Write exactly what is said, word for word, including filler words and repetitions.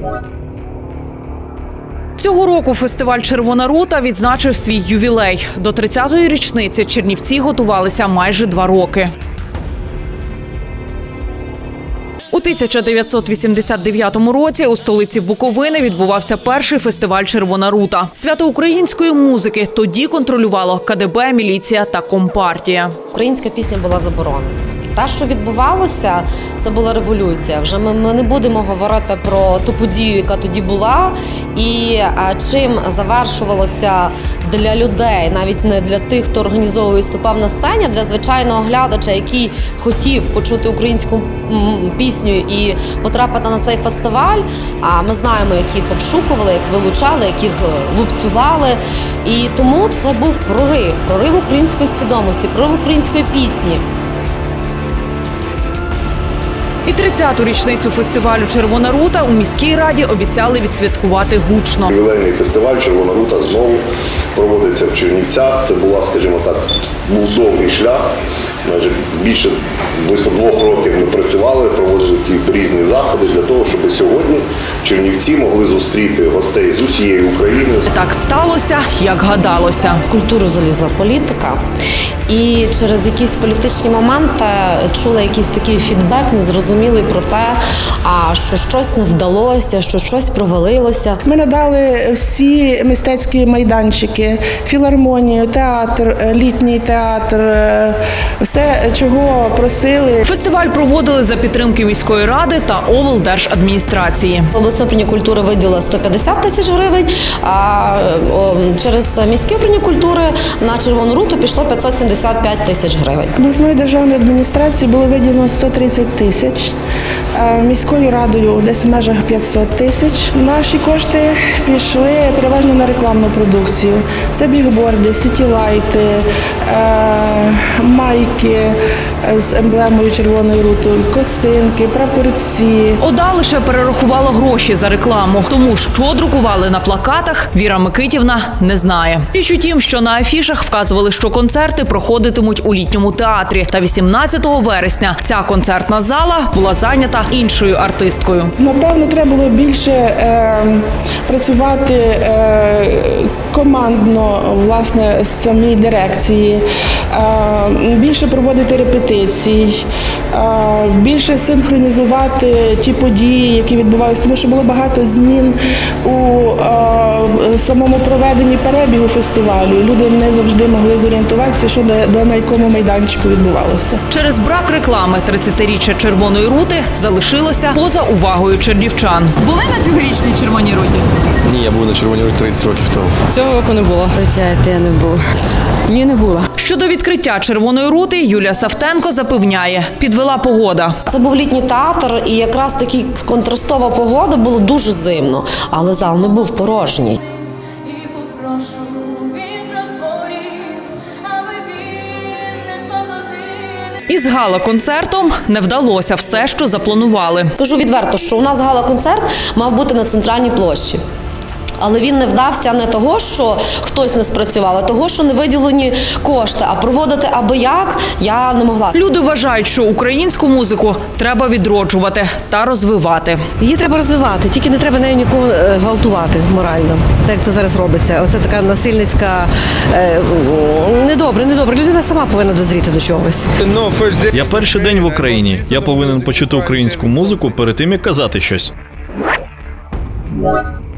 Цього року фестиваль «Червона рута» відзначив свій ювілей. До тридцятої річниці Чернівці готувалися майже два роки. У тисяча дев'ятсот вісімдесят дев'ятому році у столиці Буковини відбувався перший фестиваль «Червона рута». Свято української музики тоді контролювало ка де бе, міліція та Компартія. Українська пісня була заборонена. Те, що відбувалося, це була революція. Вже ми, ми не будемо говорити про ту подію, яка тоді була, і а, чим завершувалося для людей, навіть не для тих, хто організовує і виступав на сцені, а для звичайного глядача, який хотів почути українську м, пісню і потрапити на цей фестиваль. А ми знаємо, як їх обшукували, як вилучали, як їх лупцювали. І тому це був прорив, прорив української свідомості, прорив української пісні. І тридцяту річницю фестивалю «Червона рута» у міській раді обіцяли відсвяткувати гучно. Ювілейний фестиваль «Червона рута» знову проводиться в Чернівцях. Це була, скажімо так, був довгий шлях. Майже більше, близько двох років ми працювали, проводили різні заходи для того, щоб сьогодні Чернівці могли зустріти гостей з усієї України. Так сталося, як гадалося. В культуру залізла політика. І через якісь політичні моменти чула якийсь такий фідбек незрозумілий про те, що щось не вдалося, що щось провалилося. Ми надали всі мистецькі майданчики, філармонію, театр, літній театр, все, чого просили. Фестиваль проводили за підтримки міської ради та облдержадміністрації. Обласне управління культури виділило сто п'ятдесят тисяч гривень, а через міське управління культури на «Червону руту» пішло п'ятсот сімдесят п'ять тисяч гривень. Обласною державною адміністрацією було виділено сто тридцять тисяч, міською радою десь в межах п'ятсот тисяч. Наші кошти пішли переважно на рекламну продукцію. Це бігборди, сітілайти, майки з емблемою «Червоною рутою», косинки, прапорці. ОДА лише перерахувала гроші за рекламу. Тому що друкували на плакатах, Віра Микитівна не знає. Річ у тім, що на афішах вказували, що концерти проходитимуть у літньому театрі. Та вісімнадцятого вересня ця концертна зала була зайнята іншою артисткою. Напевно, треба було більше е, працювати е, командно, власне, з самій дирекції, е, більше проводити репетицій, е, більше синхронізувати ті події, які відбувалися, тому що було багато змін у е, самому проведенні перебігу фестивалю. Люди не завжди могли зорієнтуватися, що де, де на якому майданчику відбувалося. Через брак реклами тридцятиріччя «Червоної рути» залишилося поза увагою чернівчан. Були на цьогорічній «Червоній руті»? Ні, я був на «Червоній руті» тридцять років тому. Цього року не було. Вибачайте, я не була. Ні, не була. Щодо відкриття «Червоної рути» Юлія Савтенко запевняє, підвела погода. Це був літній театр, і якраз таки контрастова погода, було дуже зимно, але зал не був порожній. Із гала-концертом не вдалося все, що запланували. Кажу відверто, що у нас гала-концерт мав бути на центральній площі. Але він не вдався не того, що хтось не спрацював, а того, що не виділені кошти. А проводити аби як я не могла. Люди вважають, що українську музику треба відроджувати та розвивати. Її треба розвивати, тільки не треба нею нікого гвалтувати морально, як це зараз робиться. Оце така насильницька, е, недобре, недобре. Людина сама повинна дозріти до чогось. Я перший день в Україні. Я повинен почути українську музику перед тим, як казати щось.